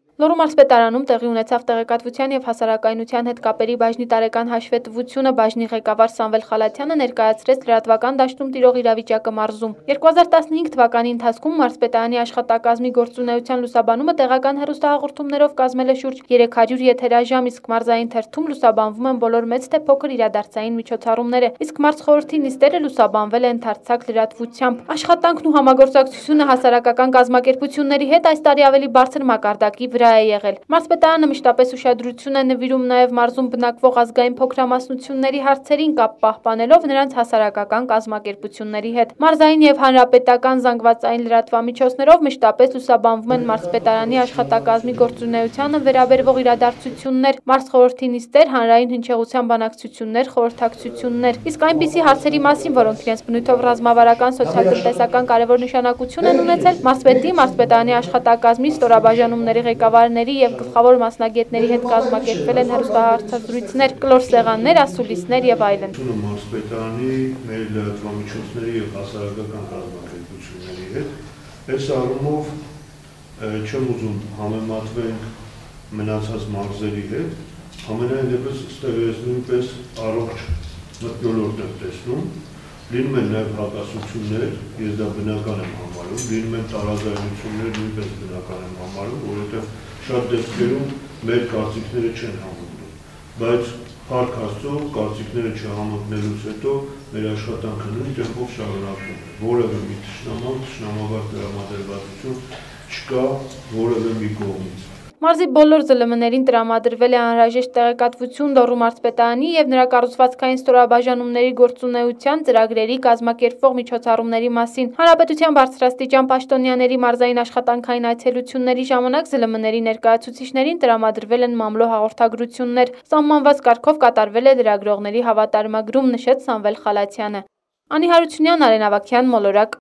Լոռու մարզպետարանում տեղի ունեցավ տեղեկատվության և հասարակայնության հետ կապերի բաժնի տարեկան հաշվետվությունը բաժնի ղեկավար Սամվել Խալաթյանը ներկայացրեց լրատվական դաշտում տիրող իրավիճակը մարզում։ 2015 թվականի ընթացքում մարզպետարանի աշխատակազմի գործունեության լուսաբանումը տեղական հեռուստահաղորդումներով կազմել է շուրջ 300 եթերաժամ, իսկ մարզային թերթում լուսաբանվում են բոլոր մեծ թե փոքր իրադարձային միջոցառումները, իսկ մարզխորհրդի նիստերը լուսաբանվել է ընդարձակ լրատվությամբ։ Աշխատանքն ու համագործակցությունը հասարակական կազմակերպությունների հետ այս տարի ավելի բարձր մակարդակի վրա է եղել։ Մարզպետարանը մշտապես ուշադրություն է նվիրում նաև մարզում բնակվող ազգային փոքրամասնությունների հարցերին կապ պահպանելով նրանց հասարակական կազմակերպությունների հետ։ Մարզային և հանրապետական զանգվածային լրատվամիջոցներով մշտապես լուսաբանվում են մարզպետարանի աշխատակազմի գործունեությանը վերաբերվող իրադարձություններ, մարզխորհրդի նիստեր, հանրային հնչեղության բանակցություններ, խորհրդակցություններ, իսկ այնպիսի հարցերի մասին, որոնք իրենց բնույթով ռազմավարական, սոցիալ-տնտեսական կարևոր նշանակություն են ունեցել, մարզպետի, մարզպետարանի աշխատակազմի, ստորաբաժանումների ղեկավարների և գլխավոր մասնագետների հետ կազմակերպվել են հեռուստահաղորդազրույցներ, կլոր սեղաններ, ասուլիսներ եւ այլն։ Մարզպետարանի, մեր լրատվամիջոցների եւ հասարակական կազմակերպությունների հետ այս առումով չեմ ուզում համեմատվենք մնացած մարզերի հետ, համենայն դեպս ստեղ ես նույնպես առողջ մթնոլորտ եմ տեսնում, լինում են նաև հակասություններ, ես դա բնական եմ համարում, լինում են տարաձայնություններ, նույնպես բնական եմ համարում, որովհետև շատ դեպքերում մեր կարծիքները չեն համընկնում, բայց փառք Աստծո, կարծիքները չհամընկնելուց հետո մեր աշխատանքը նույն տեմպով շարունակվում է, որևէ մի թշնամավար տրամադրվածություն չկա որևէ մի կողմից։ Մարզի բոլոր ԶԼՄ-ներին տրամադրվել է անհրաժեշտ տեղեկատվություն Լոռու մարզպետարանի և նրա կառուցվածքային ստորաբաժանումների գործունեության, ծրագրերի, կազմակերպվող միջոցառումների մասին։ Հանրապետության բարձրաստիճան պաշտոնյաների մարզային աշխատանքային այցելությունների ժամանակ ԶԼՄ-ների ներկայացուցիչներին տրամադրվել են մամլո հաղորդագրություններ։ Սահմանված կարգով կատարվել է լրագրողների հավատարմագրում, նշեց Սամվել Խալաթյանը։ Անի Հարությունյան, Արեն Ավագյան, Մոլորակ։